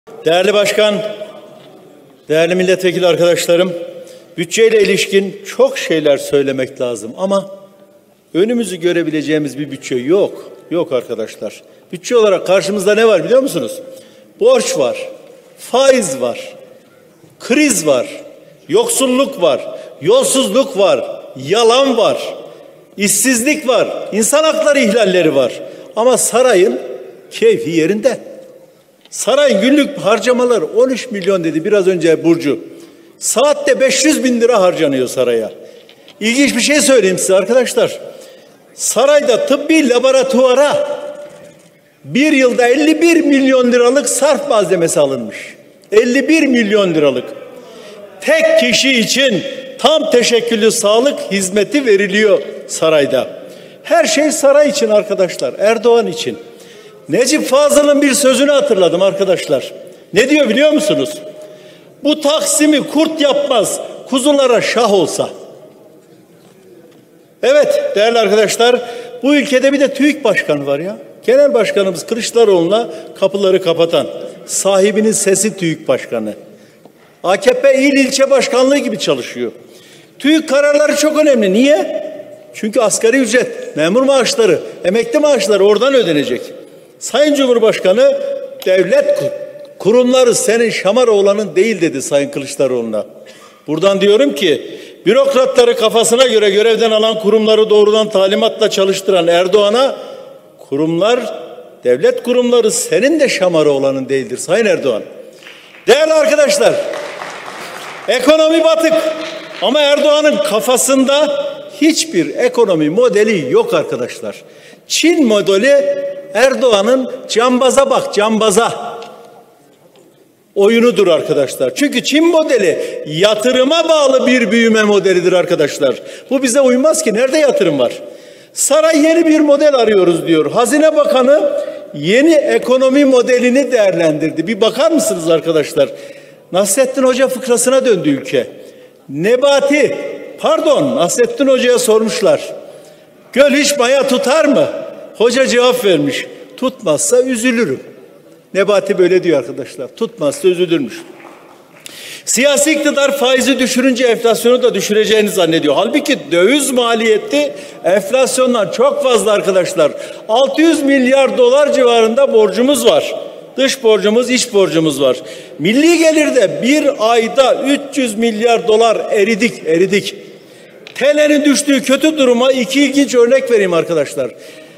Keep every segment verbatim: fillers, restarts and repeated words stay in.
Değerli başkan, değerli milletvekili arkadaşlarım, bütçeyle ilişkin çok şeyler söylemek lazım ama önümüzü görebileceğimiz bir bütçe yok. Yok arkadaşlar. Bütçe olarak karşımızda ne var biliyor musunuz? Borç var, faiz var, kriz var, yoksulluk var, yolsuzluk var, yalan var, işsizlik var, insan hakları ihlalleri var. Ama sarayın keyfi yerinde. Sarayın günlük harcamaları on üç milyon dedi biraz önce Burcu. Saatte beş yüz bin lira harcanıyor saraya. İlginç bir şey söyleyeyim size arkadaşlar. Sarayda tıbbi laboratuvara bir yılda elli bir milyon liralık sarf malzemesi alınmış. elli bir milyon liralık. Tek kişi için tam teşekküllü sağlık hizmeti veriliyor sarayda. Her şey saray için arkadaşlar, Erdoğan için. Necip Fazıl'ın bir sözünü hatırladım arkadaşlar. Ne diyor biliyor musunuz? Bu Taksim'i kurt yapmaz, kuzulara şah olsa. Evet değerli arkadaşlar, bu ülkede bir de TÜİK Başkanı var ya. Genel Başkanımız Kılıçdaroğlu'na kapıları kapatan, sahibinin sesi TÜİK Başkanı. A K P il ilçe başkanlığı gibi çalışıyor. TÜİK kararları çok önemli. Niye? Çünkü asgari ücret, memur maaşları, emekli maaşları oradan ödenecek. Sayın Cumhurbaşkanı, devlet kurumları senin Şamaroğlan'ın değil dedi Sayın Kılıçdaroğlu'na. Buradan diyorum ki, bürokratları kafasına göre görevden alan kurumları doğrudan talimatla çalıştıran Erdoğan'a, kurumlar, devlet kurumları senin de Şamaroğlan'ın değildir Sayın Erdoğan. Değerli arkadaşlar, ekonomi batık ama Erdoğan'ın kafasında hiçbir ekonomi modeli yok arkadaşlar. Çin modeli Erdoğan'ın cambaza bak cambaza oyunudur arkadaşlar. Çünkü Çin modeli yatırıma bağlı bir büyüme modelidir arkadaşlar. Bu bize uymaz ki. Nerede yatırım var? Saray yeni bir model arıyoruz diyor. Hazine Bakanı yeni ekonomi modelini değerlendirdi. Bir bakar mısınız arkadaşlar? Nasrettin Hoca fıkrasına döndü ülke. Nebati, pardon Nasrettin Hoca'ya sormuşlar. Göl hiç maya tutar mı? Hoca cevap vermiş. Tutmazsa üzülürüm. Nebati böyle diyor arkadaşlar. Tutmazsa üzülürmüş. Siyasi iktidar faizi düşürünce enflasyonu da düşüreceğini zannediyor. Halbuki döviz maliyeti enflasyondan çok fazla arkadaşlar. altı yüz milyar dolar civarında borcumuz var. Dış borcumuz, iç borcumuz var. Milli gelirde bir ayda üç yüz milyar dolar eridik, eridik. T L'nin düştüğü kötü duruma iki ilginç örnek vereyim arkadaşlar.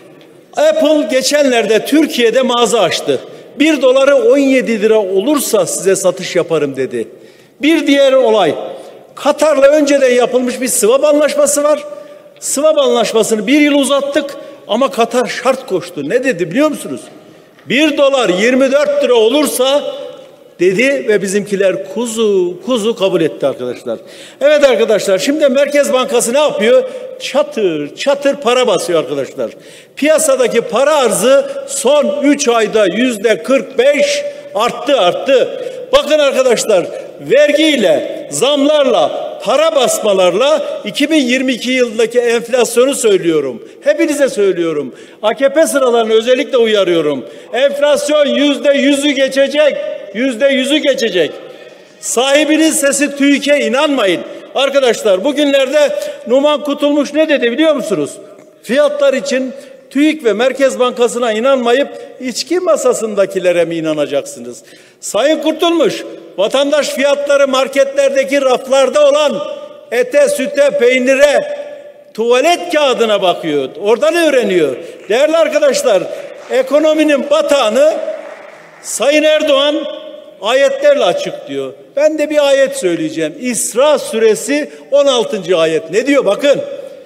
Apple geçenlerde Türkiye'de mağaza açtı. Bir doları on yedi lira olursa size satış yaparım dedi. Bir diğer olay, Katar'la önceden yapılmış bir swap anlaşması var. Swap anlaşmasını bir yıl uzattık ama Katar şart koştu. Ne dedi biliyor musunuz? Bir dolar yirmi dört lira olursa dedi ve bizimkiler kuzu kuzu kabul etti arkadaşlar. Evet arkadaşlar, şimdi Merkez Bankası ne yapıyor? Çatır çatır para basıyor arkadaşlar. Piyasadaki para arzı son üç ayda yüzde kırk beş arttı arttı. Bakın arkadaşlar, vergiyle, zamlarla, para basmalarla iki bin yirmi iki yılındaki enflasyonu söylüyorum. Hepinize söylüyorum. A K P sıralarını özellikle uyarıyorum. Enflasyon yüzde yüzü geçecek. Yüzde yüzü geçecek. Sahibinin sesi TÜİK'e inanmayın. Arkadaşlar bugünlerde Numan Kurtulmuş ne dedi biliyor musunuz? Fiyatlar için TÜİK ve Merkez Bankası'na inanmayıp içki masasındakilere mi inanacaksınız? Sayın Kurtulmuş, vatandaş fiyatları marketlerdeki raflarda olan ete, süte, peynire, tuvalet kağıdına bakıyor. Oradan öğreniyor. Değerli arkadaşlar, ekonominin batağını Sayın Erdoğan ayetlerle açıklıyor. Ben de bir ayet söyleyeceğim. İsra suresi on altıncı ayet. Ne diyor? Bakın.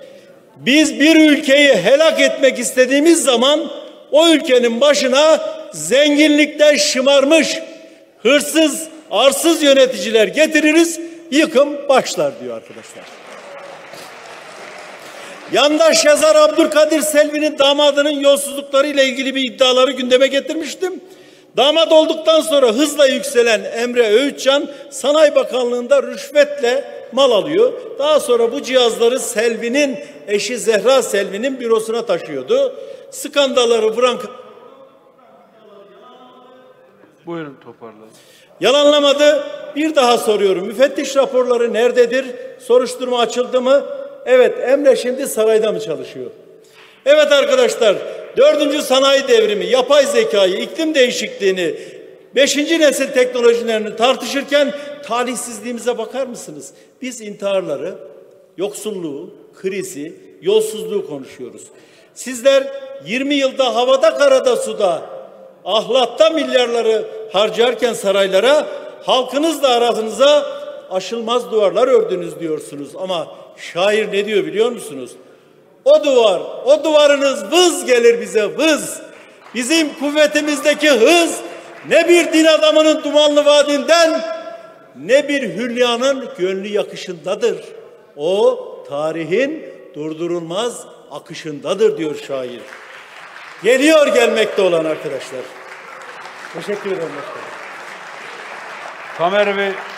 Biz bir ülkeyi helak etmek istediğimiz zaman o ülkenin başına zenginlikten şımarmış, hırsız, arsız yöneticiler getiririz, yıkım başlar diyor arkadaşlar. Yandaş yazar Abdülkadir Selvi'nin damadının yolsuzluklarıyla ilgili bir iddiaları gündeme getirmiştim. Damat olduktan sonra hızla yükselen Emre Öğütcan Sanayi Bakanlığı'nda rüşvetle mal alıyor. Daha sonra bu cihazları Selvi'nin eşi Zehra Selvi'nin bürosuna taşıyordu. Skandalları vuran Buyurun toparlayın. Yalanlamadı. Bir daha soruyorum. Müfettiş raporları nerededir? Soruşturma açıldı mı? Evet, Emre şimdi sarayda mı çalışıyor? Evet arkadaşlar, dördüncü sanayi devrimi, yapay zekayı, iklim değişikliğini, beşinci nesil teknolojilerini tartışırken talihsizliğimize bakar mısınız? Biz intiharları, yoksulluğu, krizi, yolsuzluğu konuşuyoruz. Sizler yirmi yılda havada, karada, suda, ahlatta milyarları harcarken saraylara, halkınızla aranıza aşılmaz duvarlar ördünüz diyorsunuz. Ama şair ne diyor biliyor musunuz? O duvar, o duvarınız vız gelir bize vız. Bizim kuvvetimizdeki hız ne bir din adamının dumanlı vaadinden ne bir hülyanın gönlü yakışındadır. O tarihin durdurulmaz akışındadır diyor şair. Geliyor gelmekte olan arkadaşlar. Teşekkür ederim başkanım. Tamer Bey